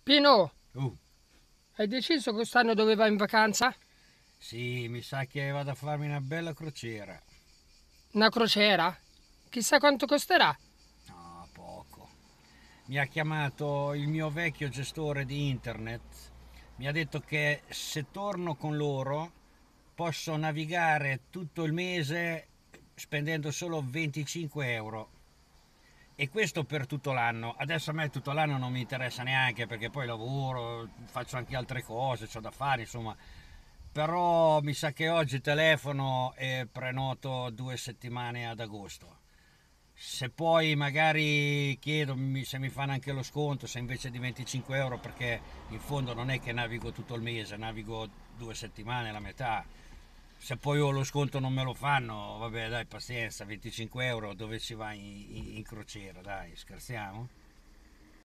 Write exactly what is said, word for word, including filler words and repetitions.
Pino, Uh, hai deciso quest'anno dove vai in vacanza? sì, mi sa che vado a farmi una bella crociera. Una crociera? Chissà quanto costerà. No, poco. Mi ha chiamato il mio vecchio gestore di internet. Mi ha detto che se torno con loro posso navigare tutto il mese spendendo solo venticinque euro. E questo per tutto l'anno. Adesso a me tutto l'anno non mi interessa neanche perché poi lavoro, faccio anche altre cose, ho da fare, insomma. Però mi sa che oggi telefono e prenoto due settimane ad agosto. Se poi magari chiedo se mi fanno anche lo sconto, se invece di venticinque euro, perché in fondo non è che navigo tutto il mese, navigo due settimane, la metà. Se poi ho lo sconto non me lo fanno, vabbè dai, pazienza, venticinque euro dove si va in, in- in crociera, dai, scherziamo?